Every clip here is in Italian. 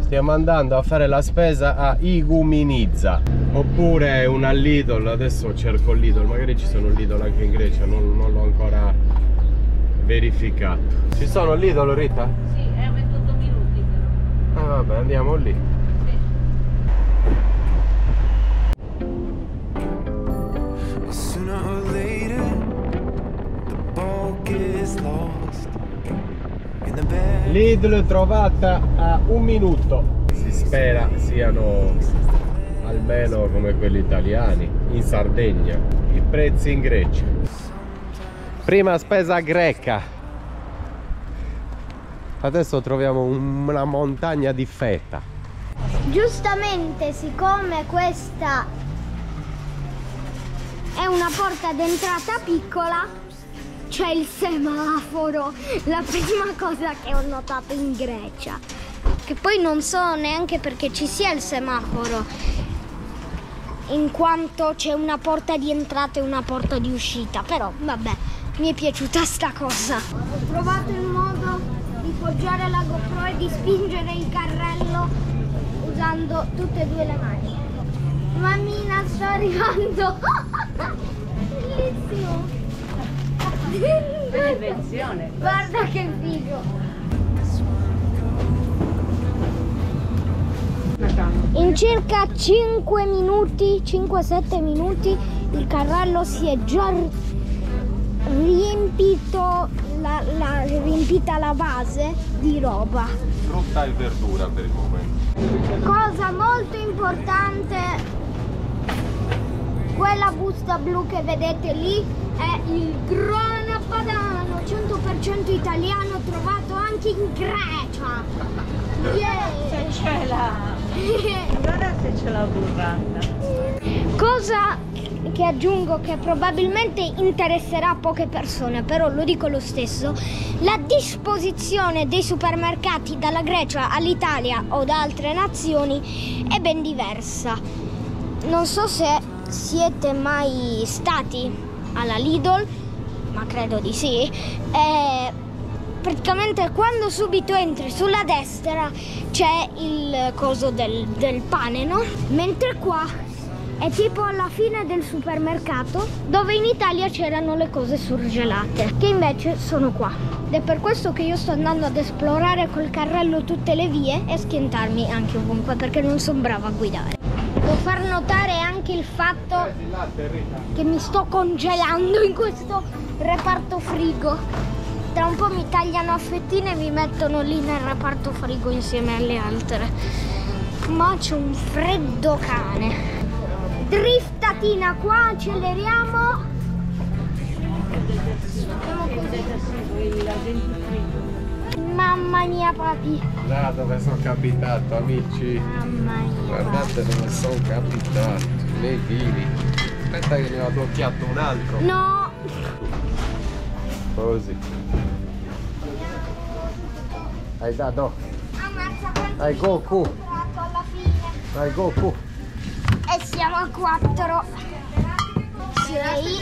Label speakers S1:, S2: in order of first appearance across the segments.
S1: Stiamo andando a fare la spesa a Igoumenitsa, oppure una Lidl. Adesso cerco Lidl, magari ci sono Lidl anche in Grecia, non l'ho ancora verificato. Ci sono Lidl, Rita?
S2: Sì, è 28 minuti però.
S1: Vabbè, andiamo lì. Lidl trovata a 1 minuto. Si spera siano almeno come quelli italiani. In Sardegna i prezzi in Grecia. Prima spesa greca. Adesso troviamo una montagna di feta.
S3: Giustamente, siccome questa è una porta d'entrata piccola, c'è il semaforo, la prima cosa che ho notato in Grecia. Che poi non so neanche perché ci sia il semaforo, in quanto c'è una porta di entrata e una porta di uscita. Però vabbè, mi è piaciuta sta cosa. Ho trovato il modo di poggiare la GoPro e di spingere il carrello usando tutte e due le mani. Mammina, sto arrivando. Bellissimo.
S2: Un'invenzione.
S3: Guarda che figo. In circa 5 minuti, 5-7 minuti, il carrello si è già riempito, riempita la base di roba.
S1: Frutta e verdura per il momento.
S3: Cosa molto importante, quella busta blu che vedete lì è il grana padano 100% italiano, trovato anche in Grecia.
S2: Se c'è la... Guarda se c'è la burrata.
S3: Cosa che aggiungo che probabilmente interesserà poche persone, però lo dico lo stesso: la disposizione dei supermercati dalla Grecia all'Italia o da altre nazioni è ben diversa. Non so se siete mai stati alla Lidl, ma credo di sì. Praticamente quando subito entri sulla destra c'è il coso del pane, no? Mentre qua è tipo alla fine del supermercato, dove in Italia c'erano le cose surgelate, che invece sono qua. Ed è per questo che io sto andando ad esplorare col carrello tutte le vie e schiantarmi anche ovunque, perché non sono brava a guidare. Devo far notare anche il fatto che mi sto congelando in questo reparto frigo. Tra un po' mi tagliano a fettine e mi mettono lì nel reparto frigo insieme alle altre. Ma c'è un freddo cane. Driftatina qua, acceleriamo. Mamma mia, papi.
S1: Da dove sono capitato, amici.
S3: Mamma mia.
S1: Guardate dove sono capitato. Le vini. Aspetta che ne ho bloccato un altro.
S3: No.
S1: Così. Hai dato.
S3: Ammazza, quanto
S1: Dai, Goku.
S3: alla fine.
S1: Dai, Goku.
S3: E siamo a 4. 6.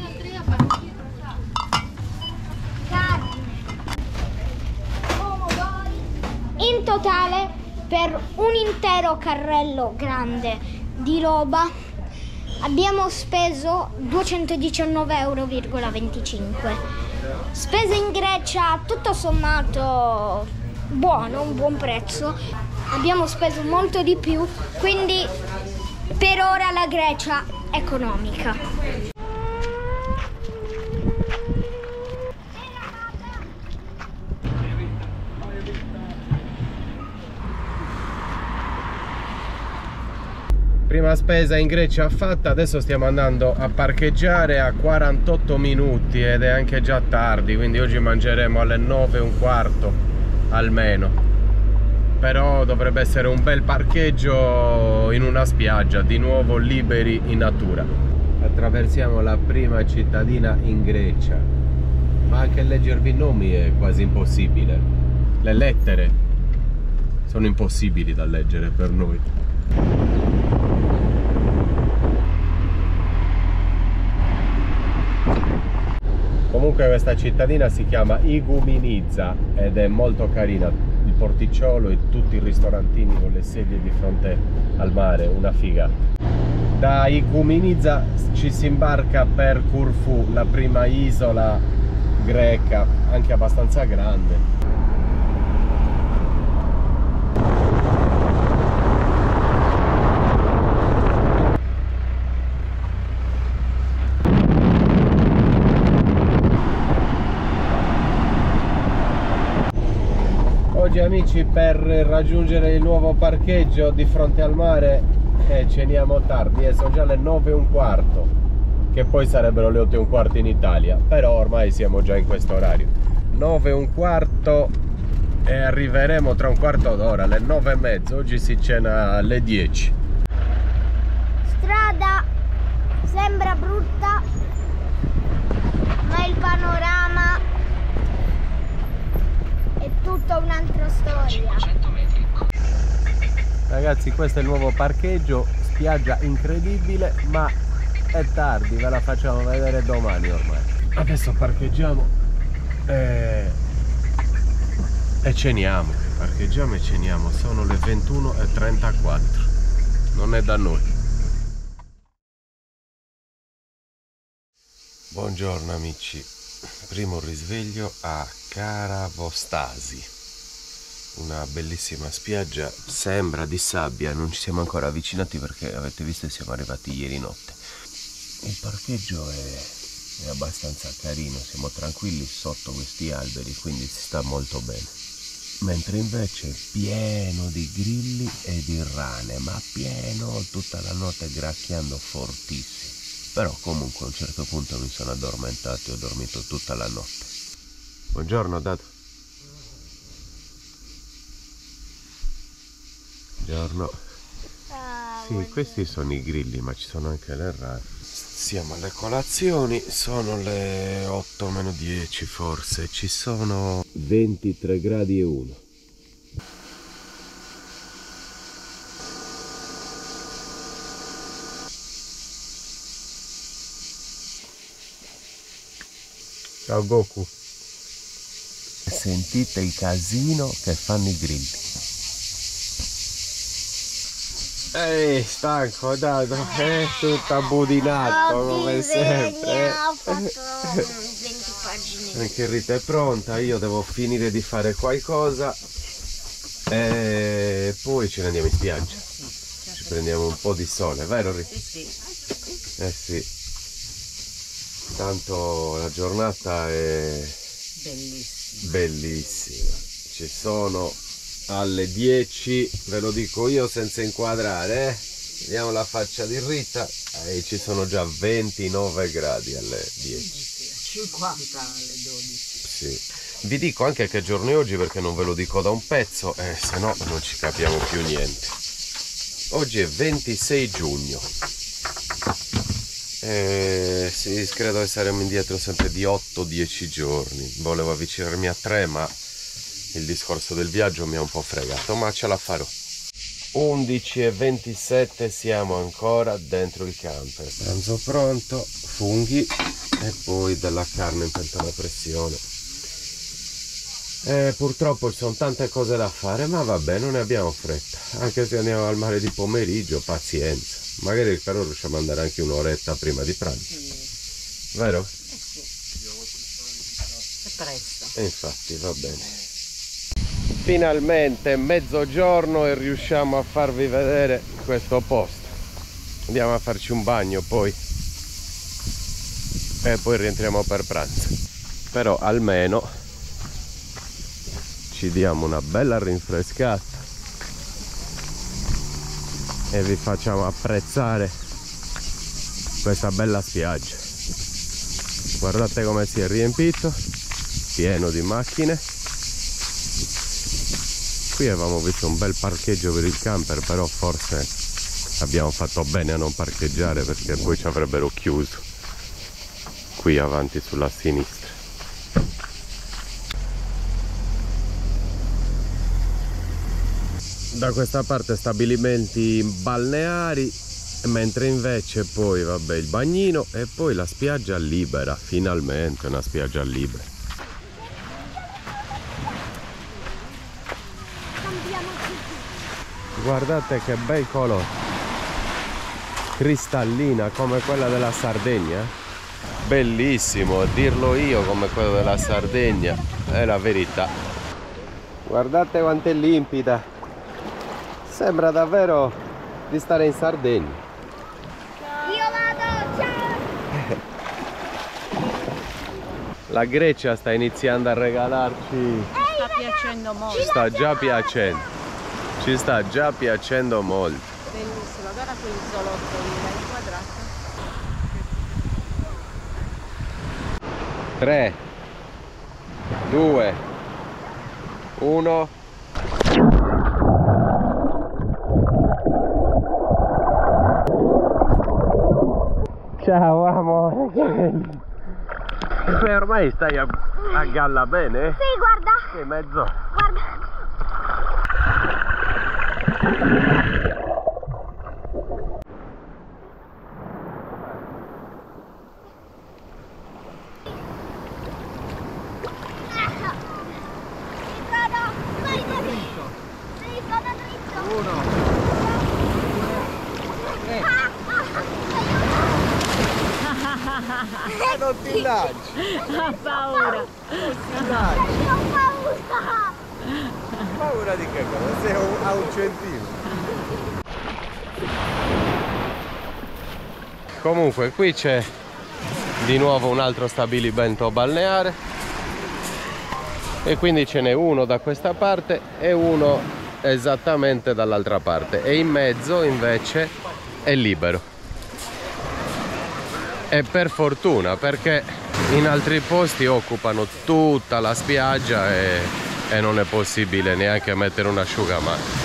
S3: Carne. Pomodori. In totale, per un intero carrello grande di roba abbiamo speso 219,25 €. Spese in Grecia, tutto sommato buono, un buon prezzo. Abbiamo speso molto di più, quindi per ora la Grecia è economica.
S1: Prima spesa in Grecia fatta, adesso stiamo andando a parcheggiare a 48 minuti ed è anche già tardi, quindi oggi mangeremo alle 9:15 almeno. Però dovrebbe essere un bel parcheggio in una spiaggia, di nuovo liberi in natura. Attraversiamo la prima cittadina in Grecia, ma anche leggervi i nomi è quasi impossibile. Le lettere sono impossibili da leggere per noi. Comunque questa cittadina si chiama Igoumenitsa ed è molto carina. Il porticciolo e tutti i ristorantini con le sedie di fronte al mare, una figata. Da Ikoumeniza ci si imbarca per Corfù, la prima isola greca, anche abbastanza grande. Oggi amici, per raggiungere il nuovo parcheggio di fronte al mare ceniamo tardi, sono già le 9:15, che poi sarebbero le 8:15 in Italia, però ormai siamo già in questo orario. 9:15 e arriveremo tra un quarto d'ora, alle 9:30. Oggi si cena alle 10.
S3: Strada sembra brutta, ma il panorama è tutta un'altra storia.
S1: Ragazzi, questo è il nuovo parcheggio, spiaggia incredibile, ma è tardi, ve la facciamo vedere domani ormai. Adesso parcheggiamo e ceniamo. Parcheggiamo e ceniamo, sono le 21:34, non è da noi. Buongiorno amici, primo risveglio a Karavostasi. Una bellissima spiaggia, sembra di sabbia, non ci siamo ancora avvicinati perché avete visto siamo arrivati ieri notte. Il parcheggio è abbastanza carino, siamo tranquilli sotto questi alberi, quindi si sta molto bene. Mentre invece è pieno di grilli e di rane, ma pieno tutta la notte, gracchiando fortissimo. Però comunque a un certo punto mi sono addormentato e ho dormito tutta la notte. Buongiorno Dato. Buongiorno. Sì, questi sono i grilli, ma ci sono anche le rane. Siamo alle colazioni, sono le 8:10 forse, ci sono 23 gradi e 1. Ciao Goku. Sentite il casino che fanno i grilli. Ehi, stanco, Dato, tutto abbudinato come sempre.
S3: Ho fatto 20 pagine.
S1: Anche Rita è pronta, io devo finire di fare qualcosa e poi ce ne andiamo in spiaggia. Ci prendiamo un po' di sole, vero Rita?
S2: Sì.
S1: Sì. Tanto la giornata è bellissima. Ci sono alle 10, ve lo dico io senza inquadrare, vediamo la faccia di Rita, ci sono già 29 gradi alle 10.
S2: 50 alle 12.
S1: Sì. Vi dico anche che giorno è oggi perché non ve lo dico da un pezzo, se no non ci capiamo più niente. Oggi è 26 giugno. Sì, credo che saremo indietro sempre di 8-10 giorni. Volevo avvicinarmi a 3, ma il discorso del viaggio mi ha un po' fregato, ma ce la farò. 11:27, siamo ancora dentro il camper. Pranzo pronto, funghi e poi della carne in pentola a pressione. Purtroppo ci sono tante cose da fare, ma vabbè, non ne abbiamo fretta. Anche se andiamo al mare di pomeriggio, pazienza. Magari però riusciamo ad andare anche un'oretta prima di pranzo. Sì. Vero?
S2: Sì. È presto.
S1: E infatti va bene. Finalmente mezzogiorno e riusciamo a farvi vedere questo posto. Andiamo a farci un bagno poi e poi rientriamo per pranzo. Però almeno ci diamo una bella rinfrescata e vi facciamo apprezzare questa bella spiaggia. Guardate come si è riempito, pieno di macchine. Qui avevamo visto un bel parcheggio per il camper, però forse abbiamo fatto bene a non parcheggiare perché poi ci avrebbero chiuso qui avanti sulla sinistra. Da questa parte stabilimenti balneari, mentre invece poi vabbè il bagnino e poi la spiaggia libera, finalmente una spiaggia libera. Guardate che bel colore, cristallina come quella della Sardegna, bellissimo, dirlo io come quello della Sardegna, è la verità. Guardate quanto è limpida, sembra davvero di stare in Sardegna.
S3: Io vado, ciao!
S1: La Grecia sta iniziando a regalarci,
S2: Sta piacendo molto.
S1: ci sta già piacendo, ci sta già piacendo molto.
S2: Bellissimo, guarda quel isolotto lì, è inquadrato.
S1: 3, 2, 1. Ciao amore. Ormai stai a galla bene?
S3: Sì, guarda,
S1: Che mezzo?
S3: guarda.
S1: Non ti lanci!
S2: Ha paura.
S3: Ho paura!
S1: Paura di che cosa? Sei a un centimetro. Comunque qui c'è di nuovo un altro stabilimento balneare e quindi ce n'è uno da questa parte e uno esattamente dall'altra parte e in mezzo invece è libero. E per fortuna, perché in altri posti occupano tutta la spiaggia e non è possibile neanche mettere un asciugamano.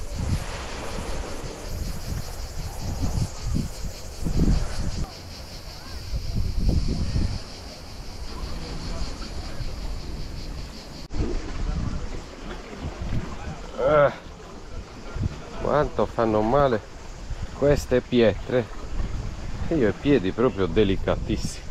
S1: Quanto fanno male queste pietre. Io ho i piedi proprio delicatissimi.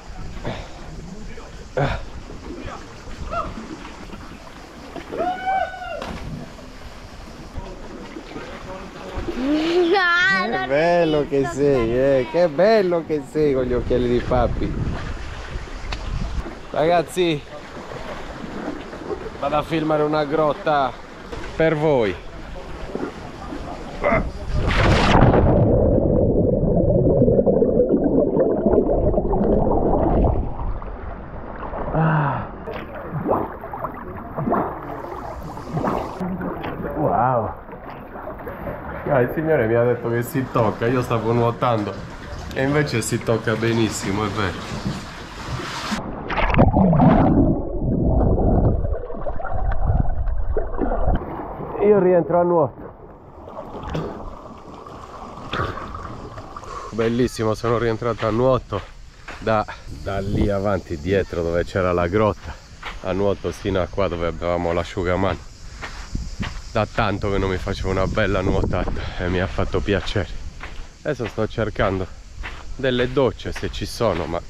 S1: Che bello che sei, che bello che sei con gli occhiali di papi. Ragazzi, vado a filmare una grotta per voi. Wow. Il signore mi ha detto che si tocca, io stavo nuotando e invece si tocca benissimo, è vero. Io rientro a nuoto. Bellissimo, sono rientrato a nuoto da lì avanti, dietro dove c'era la grotta, a nuoto sino a qua dove avevamo l'asciugamano. Da tanto che non mi facevo una bella nuotata e mi ha fatto piacere. Adesso sto cercando delle docce se ci sono, ma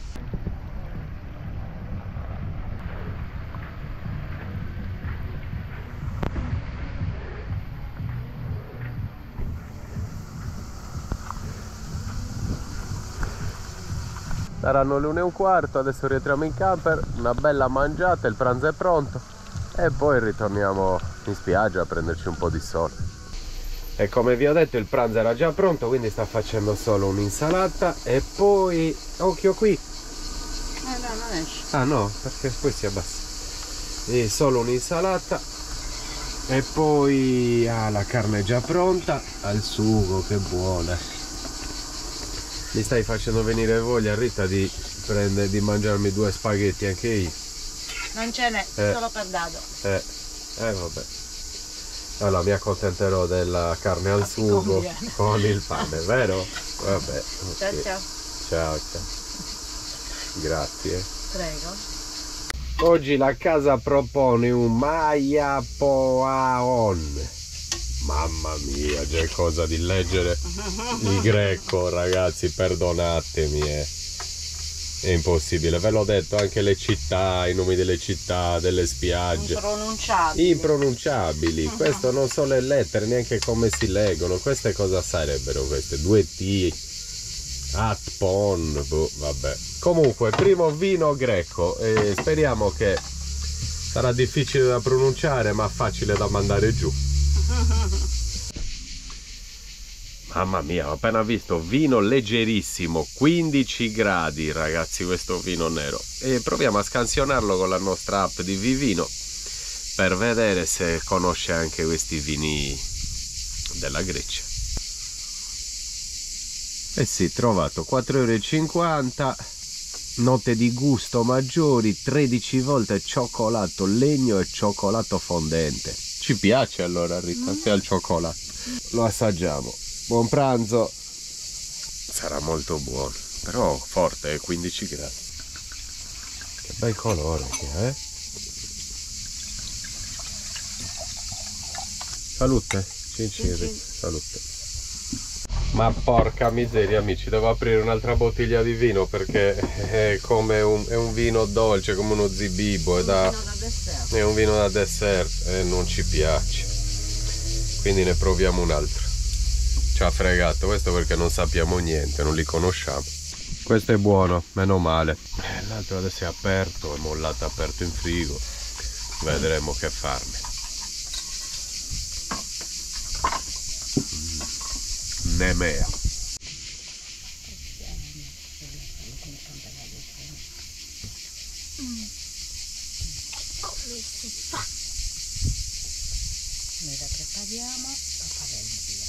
S1: saranno le 1:15, adesso rientriamo in camper, una bella mangiata, il pranzo è pronto e poi ritorniamo in spiaggia a prenderci un po' di sole. E come vi ho detto il pranzo era già pronto, quindi sta facendo solo un'insalata e poi... occhio qui!
S2: No, non esce.
S1: Ah no, perché poi si abbassa. E solo un'insalata e poi la carne è già pronta, al sugo, che buona. Mi stai facendo venire voglia, Rita, di mangiarmi 2 spaghetti anche io.
S2: Non ce n'è, solo per Dado.
S1: Vabbè. Allora mi accontenterò della carne al sugo con il pane, vero? Vabbè. Okay.
S2: Ciao.
S1: Ciao. Grazie.
S2: Prego.
S1: Oggi la casa propone un Maya Poaon. Mamma mia, c'è cosa di leggere il greco, ragazzi, perdonatemi. È impossibile, ve l'ho detto, anche le città, i nomi delle città, delle spiagge.
S2: Impronunciabili.
S1: Impronunciabili. Questo non sono le lettere, neanche come si leggono. Queste cosa sarebbero queste? 2T, Atpon, boh, vabbè. Comunque, primo vino greco. Speriamo che sarà difficile da pronunciare, ma facile da mandare giù. Mamma mia, ho appena visto vino leggerissimo, 15 gradi ragazzi, questo vino nero. E proviamo a scansionarlo con la nostra app di Vivino per vedere se conosce anche questi vini della Grecia. Eh sì, trovato 4,50 €, note di gusto maggiori, 13 volte cioccolato, legno e cioccolato fondente. Ci piace allora Rita, se al cioccolato. Lo assaggiamo. Buon pranzo. Sarà molto buono, però forte, 15 gradi. Che bel colore che è. Salute, cincin, salute. Ma porca miseria amici, devo aprire un'altra bottiglia di vino perché è come è un vino dolce, come uno zibibo, è un vino da dessert e non ci piace. Quindi ne proviamo un altro. Ci ha fregato, questo perché non sappiamo niente, non li conosciamo. Questo è buono, meno male. L'altro adesso è aperto, è mollato aperto in frigo. Vedremo che farne. Nemea.
S3: Come si fa?
S2: Noi la prepariamo, la faremo via.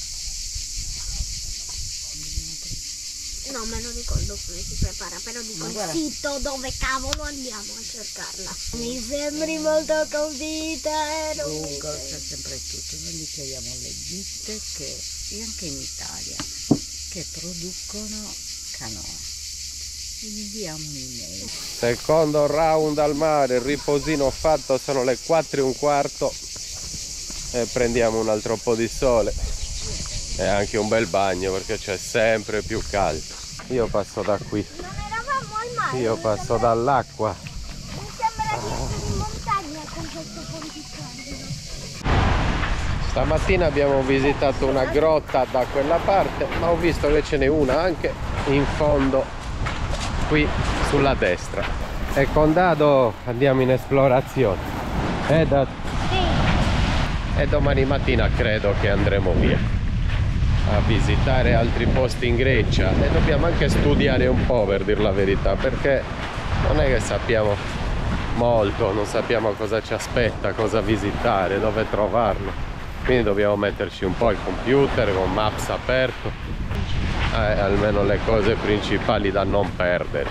S3: No, me lo ricordo come si prepara, però dico il sito dove cavolo andiamo a cercarla. Mi sembri molto convinta,
S2: Google c'è sempre tutto, noi gli chiediamo le ditte che anche in Italia che producono canoa. Gli inviamo un'email.
S1: Secondo round al mare, riposino fatto, sono le 4:15 e prendiamo un altro po' di sole e anche un bel bagno perché c'è sempre più caldo. Io passo da qui,
S3: non eravamo al mare.
S1: io passo dall'acqua.
S3: Mi sembra di essere in montagna con questo ponticello.
S1: Stamattina abbiamo visitato una grotta da quella parte, ma ho visto che ce n'è una anche in fondo qui sulla destra. E con Dado andiamo in esplorazione. Dad?
S3: Sì.
S1: E domani mattina credo che andremo via a visitare altri posti in Grecia e dobbiamo anche studiare un po', per dir la verità, perché non è che sappiamo molto, non sappiamo cosa ci aspetta, cosa visitare, dove trovarlo. Quindi dobbiamo metterci un po' il computer con Maps aperto, almeno le cose principali da non perdere.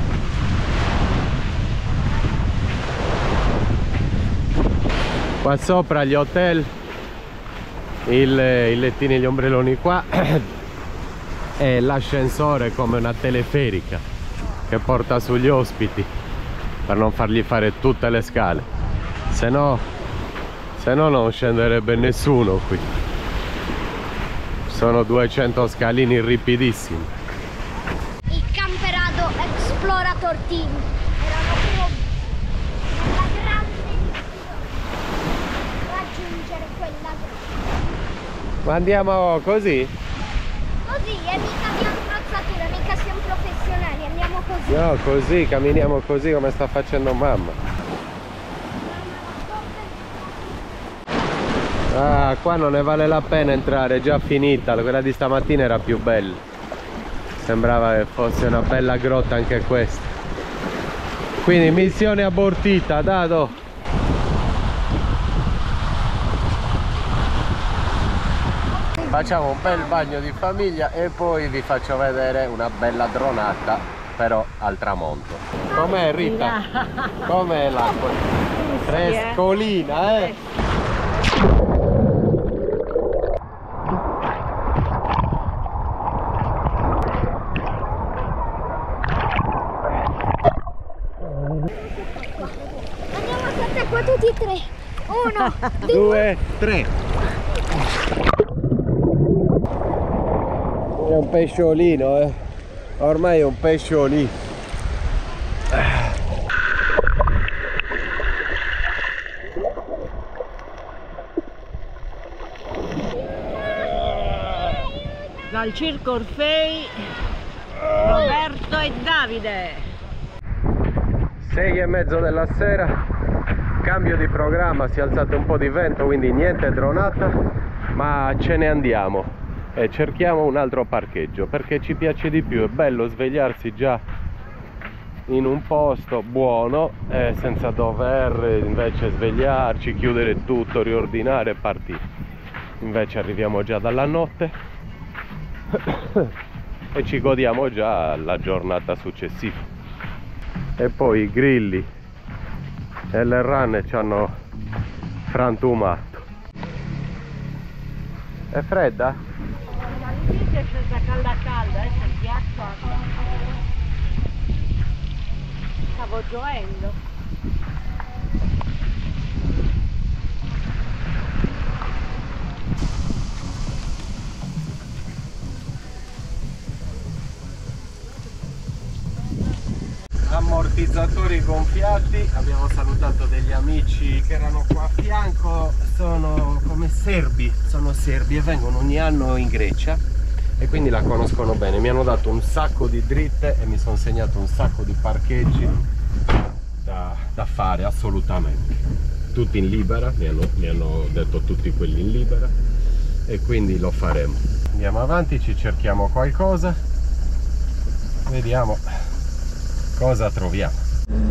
S1: Qua sopra gli hotel, i lettini e gli ombrelloni qua e l'ascensore come una teleferica che porta sugli ospiti per non fargli fare tutte le scale, se no non scenderebbe nessuno qui. Sono 200 scalini ripidissimi.
S3: Il Camperado Explorator Team erano proprio la grande raggiungere quella grotta.
S1: Ma andiamo così?
S3: Così, e mica abbiamo attrezzatura, mica siamo professionali, andiamo così.
S1: No, così, camminiamo così come sta facendo mamma. Ah, qua non ne vale la pena entrare, è già finita, quella di stamattina era più bella. Sembrava che fosse una bella grotta anche questa. Quindi missione abortita, Dado. Facciamo un bel bagno di famiglia e poi vi faccio vedere una bella dronata, però al tramonto. Com'è Rita? Com'è l'acqua? Frescolina,
S3: Andiamo a questa qua tutti e tre. 1,
S1: 2, 3. È un pesciolino, ormai è un pesciolino.
S2: Dal Circo Orfei, Roberto e Davide.
S1: 6:30 della sera, cambio di programma, si è alzato un po' di vento, quindi niente dronata, ma ce ne andiamo e cerchiamo un altro parcheggio perché ci piace di più. È bello svegliarsi già in un posto buono senza dover invece svegliarci, chiudere tutto, riordinare e partire. Invece arriviamo già dalla notte e ci godiamo già la giornata successiva. E poi i grilli e le rane ci hanno frantumato. È fredda?
S2: All'inizio è scesa calda adesso il ghiaccio. Stavo gioendo.
S1: Ammortizzatori gonfiati, abbiamo salutato degli amici che erano qua a fianco, sono come serbi, sono serbi e vengono ogni anno in Grecia e quindi la conoscono bene. Mi hanno dato un sacco di dritte e mi sono segnato un sacco di parcheggi da fare assolutamente, tutti in libera, mi hanno detto tutti quelli in libera e quindi lo faremo. Andiamo avanti, ci cerchiamo qualcosa, vediamo cosa troviamo.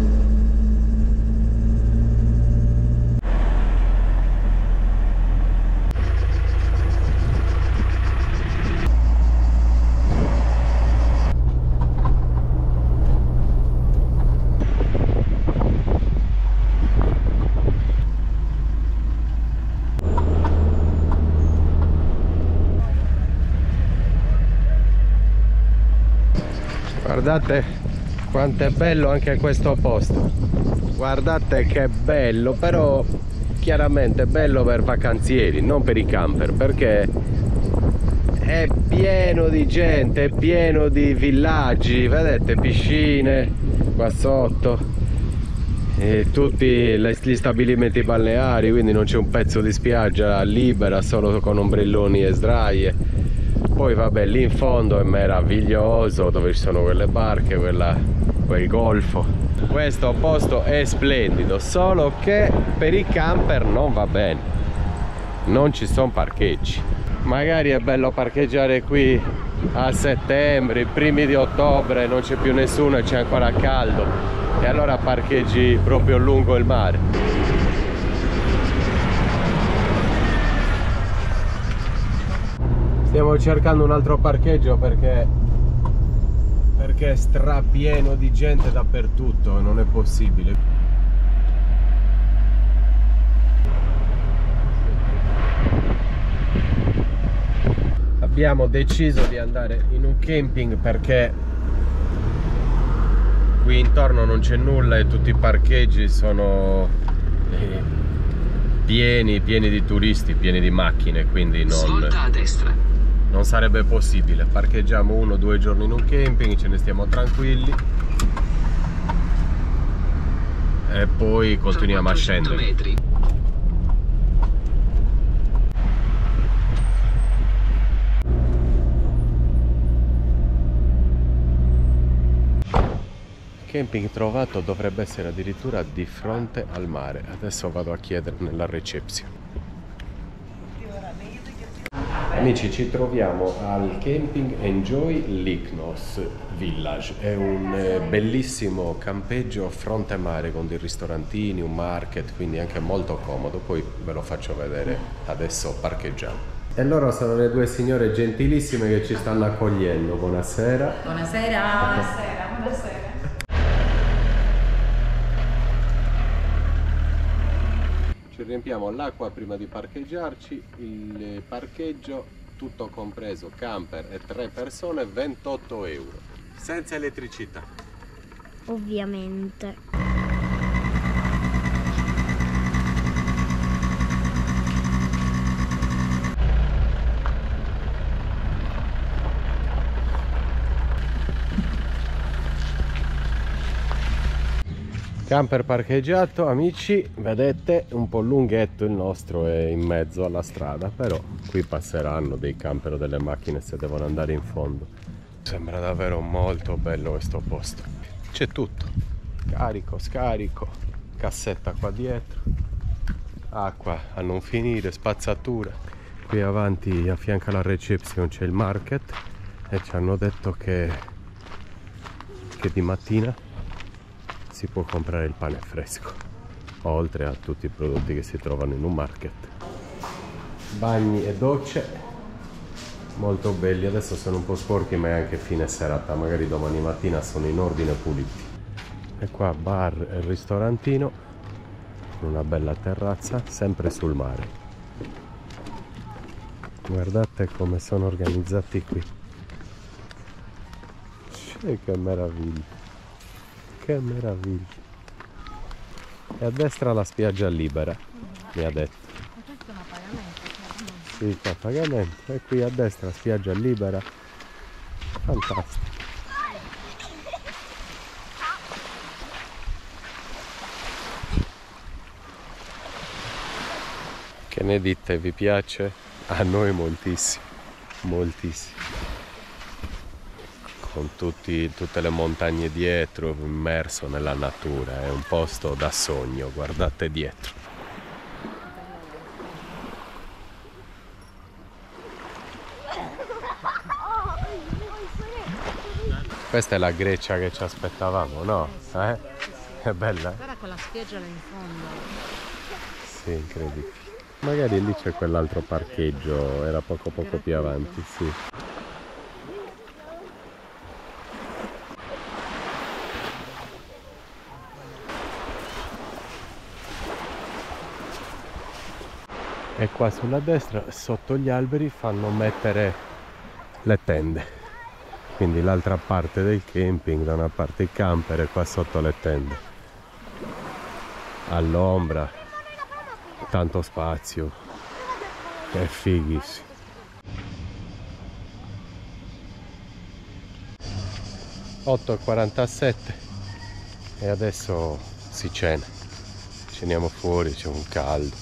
S1: Guardate quanto è bello anche questo posto, guardate che bello, però chiaramente è bello per vacanzieri, non per i camper, perché è pieno di gente, è pieno di villaggi, vedete, piscine qua sotto e tutti gli stabilimenti balneari, quindi non c'è un pezzo di spiaggia libera, solo con ombrelloni e sdraie. Poi vabbè, lì in fondo è meraviglioso, dove ci sono quelle barche, quel golfo. Questo posto è splendido, solo che per i camper non va bene, non ci sono parcheggi. Magari è bello parcheggiare qui a settembre, i primi di ottobre, non c'è più nessuno e c'è ancora caldo, e allora parcheggi proprio lungo il mare. Stiamo cercando un altro parcheggio perché è strapieno di gente dappertutto, non è possibile. Abbiamo deciso di andare in un camping perché qui intorno non c'è nulla e tutti i parcheggi sono pieni di turisti, pieni di macchine, quindi
S4: svolta a destra.
S1: Non sarebbe possibile. Parcheggiamo 1 o 2 giorni in un camping, ce ne stiamo tranquilli e poi continuiamo a scendere.
S4: Metri.
S1: Il camping trovato dovrebbe essere addirittura di fronte al mare. Adesso vado a chiedere nella reception. Amici, ci troviamo al camping Enjoy Lychnos Village. È un bellissimo campeggio fronte mare con dei ristorantini, un market, quindi anche molto comodo. Poi ve lo faccio vedere adesso parcheggiamo. E loro sono le due signore gentilissime che ci stanno accogliendo. Buonasera.
S5: Buonasera. Buonasera. Buonasera.
S1: Ci riempiamo l'acqua prima di parcheggiarci, il parcheggio tutto compreso, camper e 3 persone, 28 euro, senza elettricità.
S3: Ovviamente.
S1: Camper parcheggiato, amici, vedete un po' lunghetto il nostro, è in mezzo alla strada, però qui passeranno dei camper o delle macchine se devono andare in fondo. Sembra davvero molto bello questo posto. C'è tutto, carico, scarico, cassetta qua dietro, acqua a non finire, spazzatura. Qui avanti a fianco alla reception c'è il market e ci hanno detto che di mattina si può comprare il pane fresco, oltre a tutti i prodotti che si trovano in un market. Bagni e docce molto belli, adesso sono un po' sporchi ma è anche fine serata, magari domani mattina sono in ordine puliti. E qua bar e ristorantino, una bella terrazza sempre sul mare. Guardate come sono organizzati qui, che meraviglia. Che meraviglia. E a destra la spiaggia libera, mi ha detto.
S2: Questo è un pagamento.
S1: Sì, c'è pagamento. E qui a destra spiaggia libera. Fantastico. Che ne dite? Vi piace? A noi moltissimo. Moltissimo. Con tutte le montagne dietro, immerso nella natura, è un posto da sogno, guardate dietro. Questa è la Grecia che ci aspettavamo, no? È bella?
S2: Guarda quella spiaggia là in fondo.
S1: Sì, incredibile. Magari lì c'è quell'altro parcheggio, era poco più avanti, sì. E qua sulla destra, sotto gli alberi, fanno mettere le tende. Quindi l'altra parte del camping, da una parte il camper e qua sotto le tende. All'ombra, tanto spazio, è fighissimo. Otto e 47 e adesso si cena. Ceniamo fuori, c'è un caldo.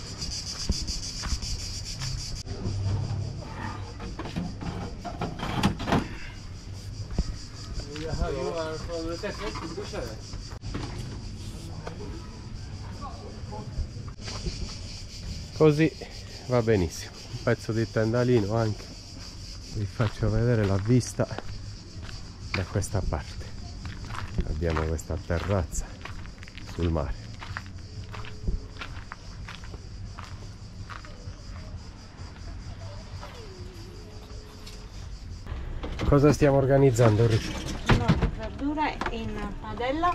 S1: Così va benissimo, un pezzo di tendalino anche, vi faccio vedere la vista da questa parte. Abbiamo questa terrazza sul mare. Cosa stiamo organizzando, Enrico?
S2: No, verdure in padella,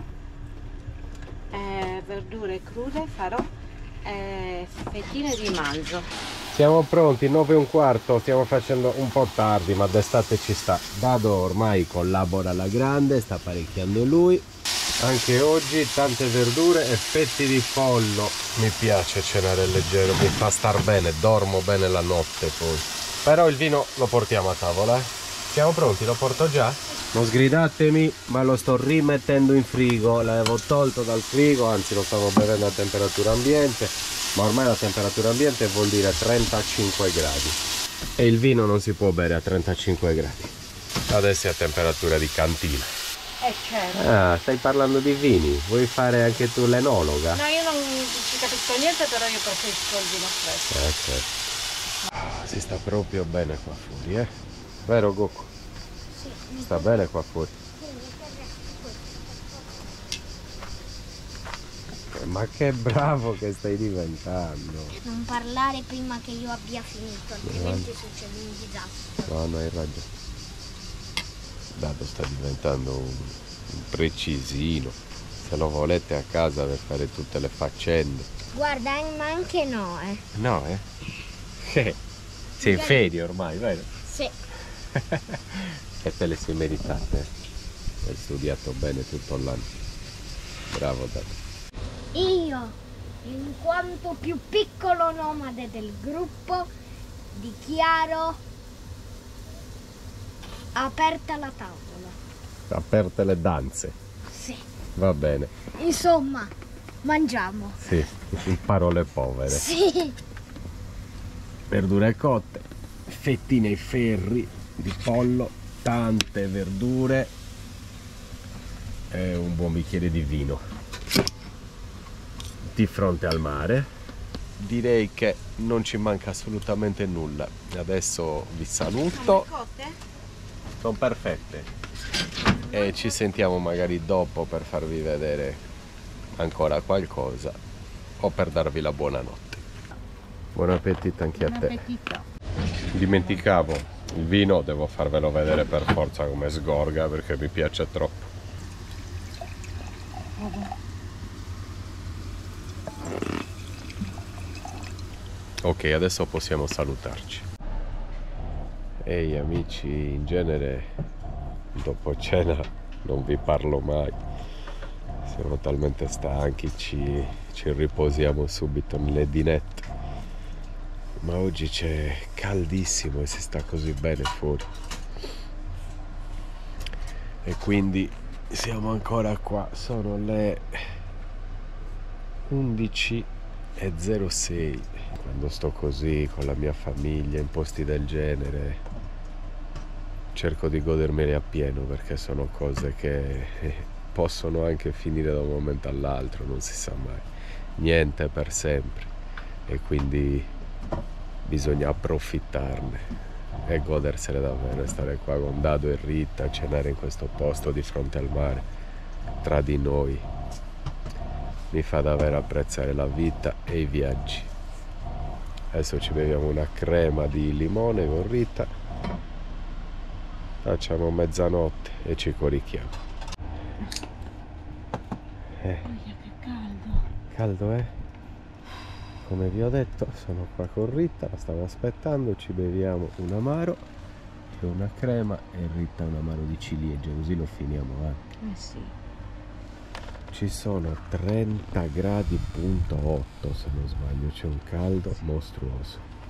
S2: verdure crude farò, fettine di manzo.
S1: Siamo pronti, 9:15, stiamo facendo un po' tardi ma d'estate ci sta. Dado ormai collabora alla grande, sta parecchiando lui. Anche oggi tante verdure e fetti di pollo. Mi piace cenare leggero, mi fa star bene, dormo bene la notte poi. Però il vino lo portiamo a tavola, Siamo pronti, lo porto già? Non sgridatemi, ma lo sto rimettendo in frigo, l'avevo tolto dal frigo, anzi lo stavo bevendo a temperatura ambiente, ma ormai la temperatura ambiente vuol dire 35 gradi e il vino non si può bere a 35 gradi, adesso è a temperatura di cantina.
S2: Certo.
S1: Ah, stai parlando di vini, vuoi fare anche tu l'enologa?
S2: No, io non ci capisco niente, però io preferisco il vino fresco.
S1: Certo. Si sta proprio bene qua fuori, vero Goku?
S3: Sì.
S1: Sta bene qua fuori. Ma che bravo che stai diventando.
S3: Non parlare prima che io abbia finito, altrimenti succede un disastro.
S1: No, hai ragione. Dado sta diventando un precisino. Se lo volete a casa per fare tutte le faccende.
S3: Guarda, ma anche no,
S1: No, sei in ferie ormai, vero?
S3: Sì.
S1: E te le sei meritate. Hai studiato bene tutto l'anno. Bravo Dado.
S3: Io, in quanto più piccolo nomade del gruppo, dichiaro aperta la tavola.
S1: Aperte le danze.
S3: Sì.
S1: Va bene.
S3: Insomma, mangiamo.
S1: Sì, in parole povere.
S3: Sì.
S1: Verdure cotte, fettine ai ferri di pollo, tante verdure e un buon bicchiere di vino. Di fronte al mare. Direi che non ci manca assolutamente nulla. Adesso vi saluto. Sono perfette. E ci sentiamo magari dopo per farvi vedere ancora qualcosa o per darvi la buonanotte. Buon appetito anche a te.
S2: Appetito.
S1: Dimenticavo, il vino devo farvelo vedere per forza come sgorga perché mi piace troppo. Ok, adesso possiamo salutarci. Ehi amici, in genere dopo cena non vi parlo mai. Siamo talmente stanchi, ci riposiamo subito nelle dinette. Ma oggi c'è caldissimo e si sta così bene fuori. E quindi siamo ancora qua, sono le 11:06. Quando sto così con la mia famiglia in posti del genere cerco di godermeli appieno, perché sono cose che possono anche finire da un momento all'altro, non si sa mai, niente per sempre, e quindi bisogna approfittarne e godersele davvero, e stare qua con Dado e Rita, cenare in questo posto di fronte al mare tra di noi mi fa davvero apprezzare la vita e i viaggi. Adesso ci beviamo una crema di limone con Rita, facciamo mezzanotte e ci corichiamo.
S2: Che caldo.
S1: Caldo, Come vi ho detto, sono qua con Rita, la stavo aspettando, ci beviamo un amaro e una crema e Rita un amaro di ciliegia, così lo finiamo anche.
S2: Sì.
S1: Ci sono 30 gradi,8 se non sbaglio, c'è un caldo mostruoso.